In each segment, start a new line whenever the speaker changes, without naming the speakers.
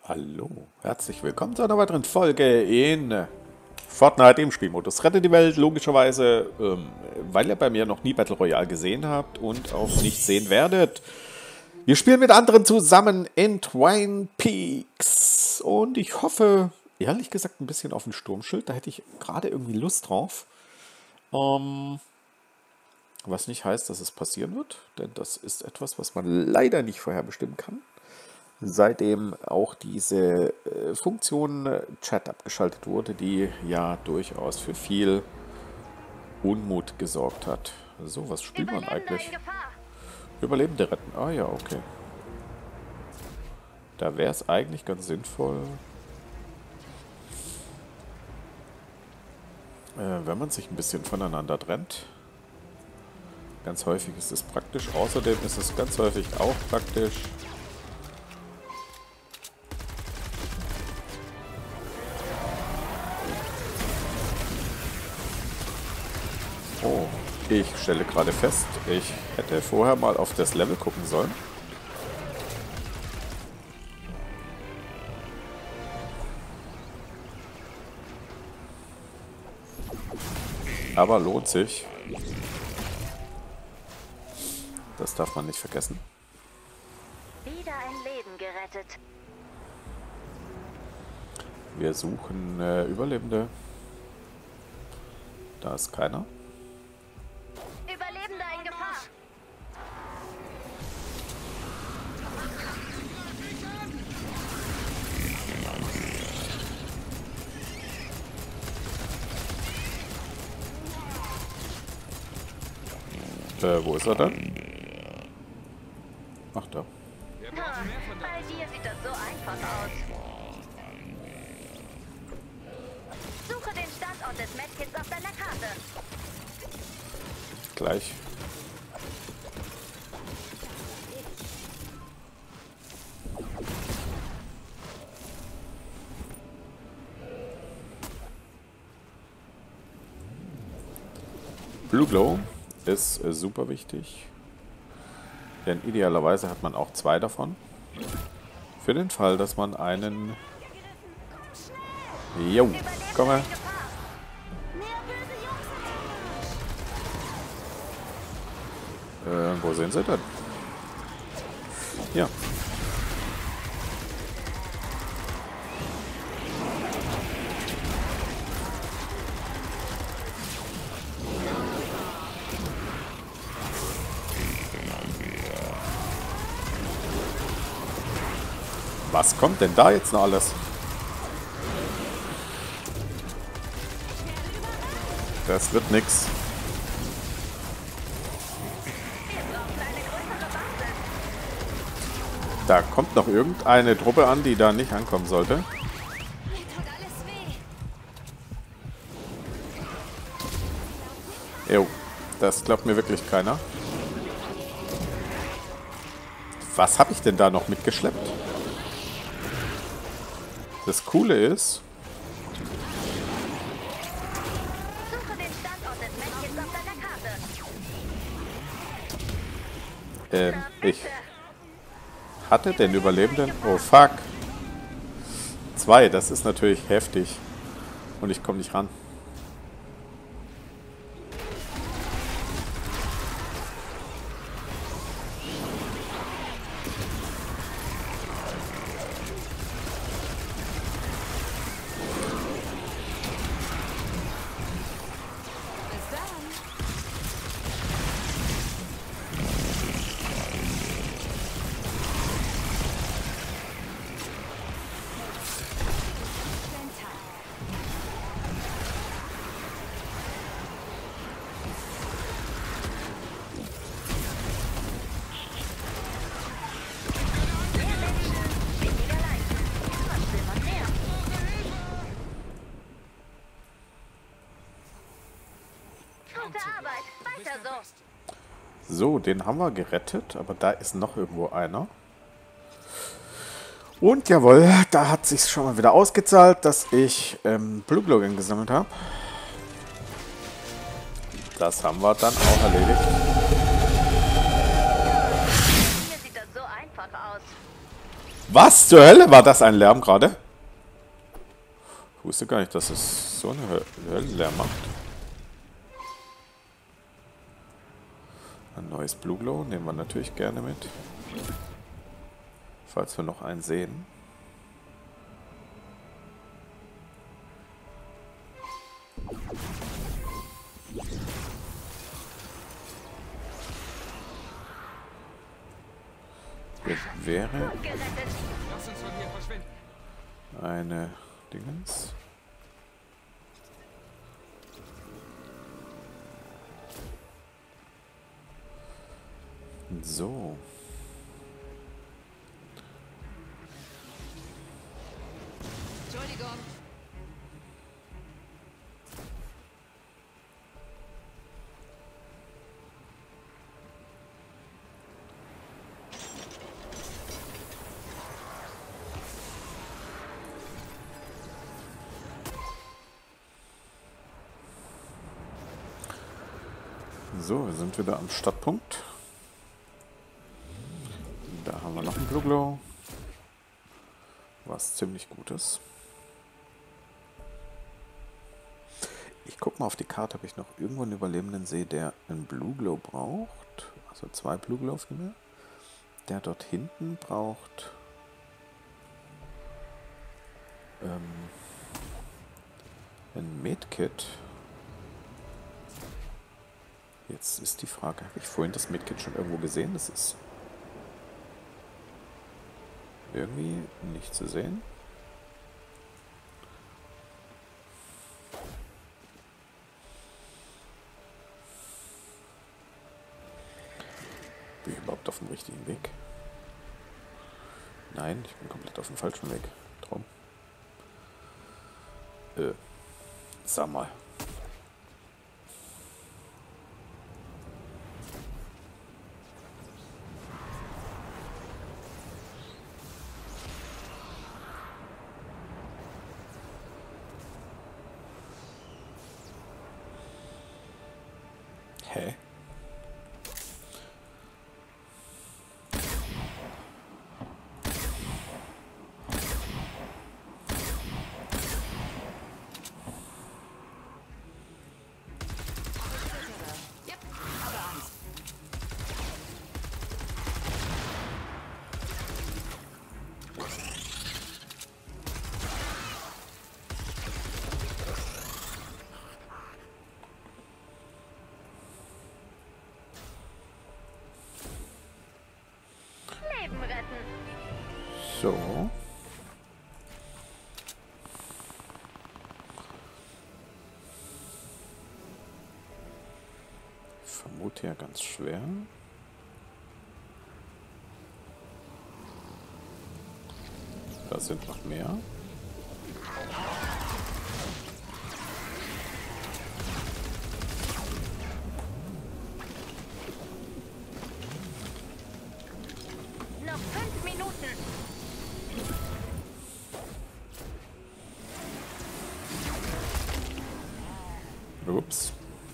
Hallo, herzlich willkommen zu einer weiteren Folge in Fortnite im Spielmodus. Rette die Welt, logischerweise, weil ihr bei mir noch nie Battle Royale gesehen habt und auch nicht sehen werdet. Wir spielen mit anderen zusammen in Twin Peaks und ich hoffe, ehrlich gesagt, ein bisschen auf ein Sturmschild. Da hätte ich gerade irgendwie Lust drauf. Was nicht heißt, dass es passieren wird, denn das ist etwas, was man leider nicht vorherbestimmen kann. Seitdem auch diese Funktion Chat abgeschaltet wurde, die ja durchaus für viel Unmut gesorgt hat. So, was spielt man eigentlich? Überlebende retten. Ah ja, okay. Da wäre es eigentlich ganz sinnvoll, wenn man sich ein bisschen voneinander trennt. Ganz häufig ist es praktisch. Außerdem ist es ganz häufig auch praktisch, oh, ich stelle gerade fest, ich hätte vorher mal auf das Level gucken sollen. Aber lohnt sich. Das darf man nicht vergessen.
Wieder ein Leben gerettet.
Wir suchen Überlebende. Da ist keiner.
Überlebender in Gefahr.
Wo ist er denn? Ach, da.
Bei dir sieht das so einfach aus. Suche den Standort des Medkits auf deiner Karte.
Gleich. Blue Glow ist super wichtig. Denn idealerweise hat man auch zwei davon. Für den Fall, dass man einen... Jo, komm her. Wo sind sie denn? Ja. Was kommt denn da jetzt noch alles? Das wird nix. Da kommt noch irgendeine Truppe an, die da nicht ankommen sollte. Jo, das glaubt mir wirklich keiner. Was habe ich denn da noch mitgeschleppt? Das Coole ist,
Suche den Standort des Medkits auf deiner Karte.
ich hatte den Überlebenden... Oh, fuck. 2, das ist natürlich heftig. Und ich komme nicht ran.
Gute Arbeit. Weiter so.
So, den haben wir gerettet, aber da ist noch irgendwo einer. Und jawohl, da hat sich schon mal wieder ausgezahlt, dass ich Blue Glow gesammelt habe. Das haben wir dann auch erledigt.
Hier sieht das so einfach aus.
Was zur Hölle war das ein Lärm gerade? Ich wusste gar nicht, dass es so eine Höllenlärm macht. Ein neues Blue Glow nehmen wir natürlich gerne mit. Falls wir noch einen sehen. Wäre
Lass uns von hier verschwinden.
eine Dingens. So.
Entschuldigung.
So, wir sind wieder am Startpunkt. Da haben wir noch einen Blue Glow. Was ziemlich gut ist. Ich gucke mal auf die Karte, ob ich noch irgendwo einen Überlebenden sehe, der einen Blue Glow braucht. Also 2 Blue Glow vielmehr. Der dort hinten braucht ein Medkit. Jetzt ist die Frage, habe ich vorhin das Medkit schon irgendwo gesehen? Das ist irgendwie nicht zu sehen. Bin ich überhaupt auf dem richtigen Weg? Nein, ich bin komplett auf dem falschen Weg. Traum. Sag mal. Hä?
Yep, aber Angst.
Leben retten.
So. Ich vermute ja ganz schwer. Da sind noch mehr.
Noch 5 Minuten.
Ups.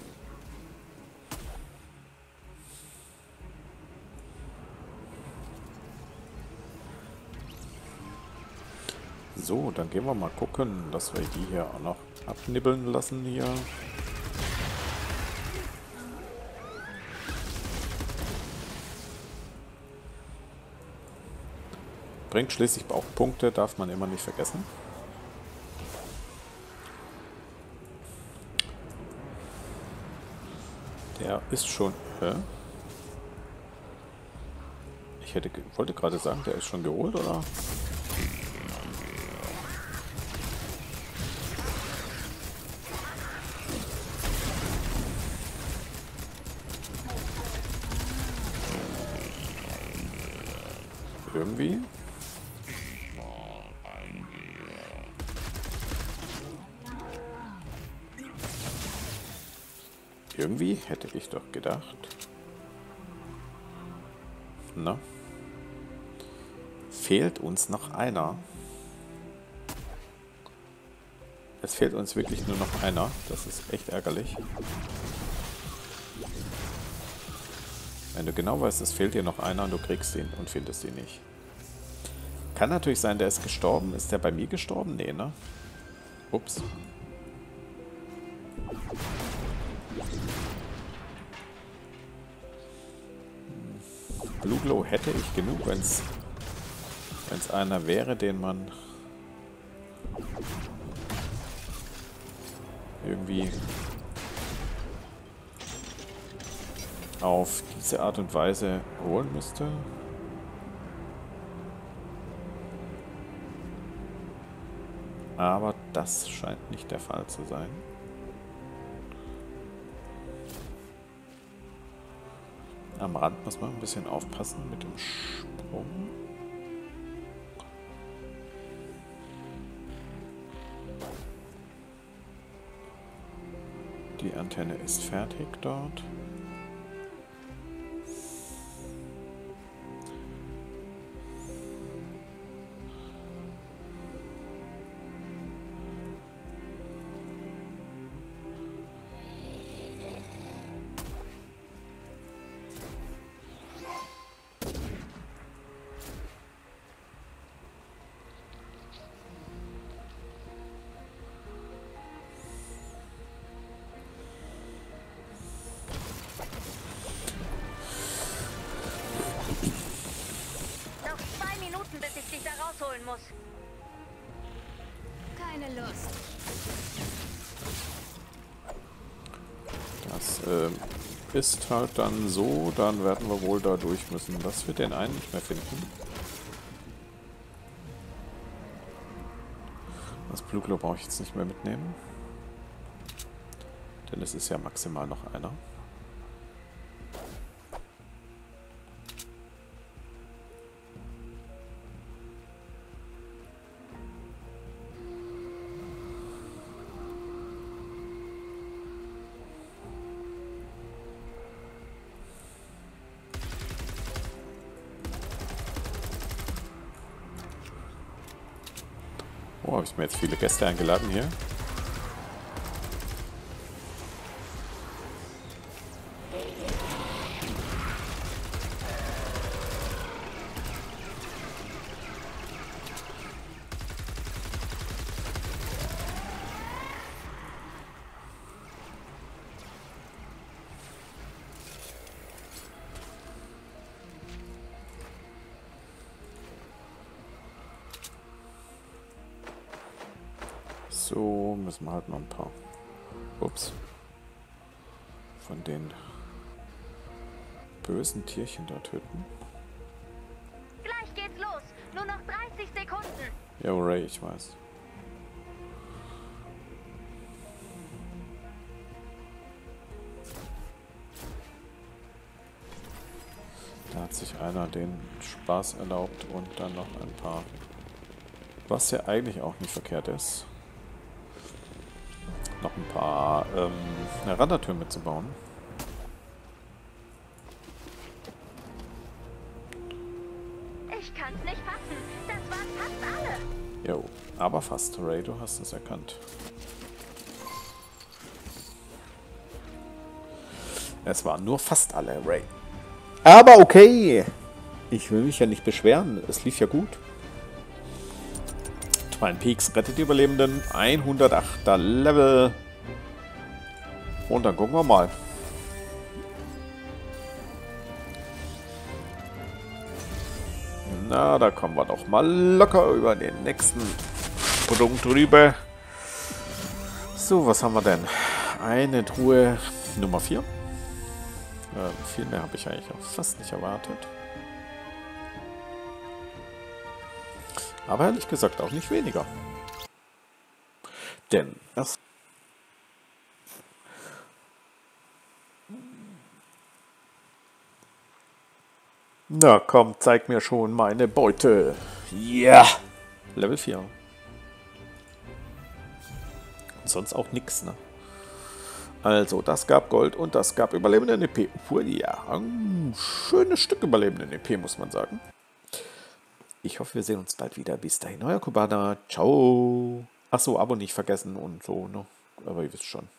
So, dann gehen wir mal gucken, dass wir die hier auch noch abnibbeln lassen hier. Bringt schließlich auch Punkte, darf man immer nicht vergessen. Der ist schon... Hä? Ich wollte gerade sagen, der ist schon geholt, oder? Irgendwie. Irgendwie hätte ich doch gedacht. Na? Fehlt uns noch einer. Es fehlt uns wirklich nur noch einer. Das ist echt ärgerlich. Wenn du genau weißt, es fehlt dir noch einer und du kriegst ihn und findest ihn nicht. Kann natürlich sein, der ist gestorben. Ist der bei mir gestorben? Nee, ne? Ups. Blue Glow hätte ich genug, wenn es einer wäre, den man irgendwie auf diese Art und Weise holen müsste. Aber das scheint nicht der Fall zu sein. Am Rand muss man ein bisschen aufpassen mit dem Sprung. Die Antenne ist fertig dort.
Bis ich dich da rausholen muss.
Keine Lust.
Das ist halt dann so, dann werden wir wohl da durch müssen, dass wir den einen nicht mehr finden. Das Blue Glow brauche ich jetzt nicht mehr mitnehmen. Denn es ist ja maximal noch einer. Oh, habe ich mir jetzt viele Gäste eingeladen hier? So, müssen wir halt noch ein paar, ups, von den bösen Tierchen da töten.
Gleich geht's los. Nur noch 30 Sekunden.
Ja, Ray, ich weiß. Da hat sich einer den Spaß erlaubt und dann noch ein paar, was ja eigentlich auch nicht verkehrt ist, noch ein paar Radartürme zu bauen.
Ich kann's nicht fassen. Das waren fast alle.
Jo, aber fast. Ray, du hast es erkannt. Es waren nur fast alle, Ray. Aber okay. Ich will mich ja nicht beschweren. Es lief ja gut. Twin Peaks rettet die Überlebenden. 108er Level. Und dann gucken wir mal. Na, da kommen wir doch mal locker über den nächsten Punkt drüber. So, was haben wir denn? Eine Truhe Nummer 4. Viel mehr habe ich eigentlich auch fast nicht erwartet. Aber ehrlich gesagt auch nicht weniger. Denn das... Na komm, zeig mir schon meine Beute. Ja! Yeah. Level 4. Und sonst auch nix, ne? Also, das gab Gold und das gab überlebenden EP. Ja, ein schönes Stück überlebenden EP, muss man sagen. Ich hoffe, wir sehen uns bald wieder. Bis dahin, euer Kubana. Ciao. Achso, Abo nicht vergessen und so, ne? Aber ihr wisst schon.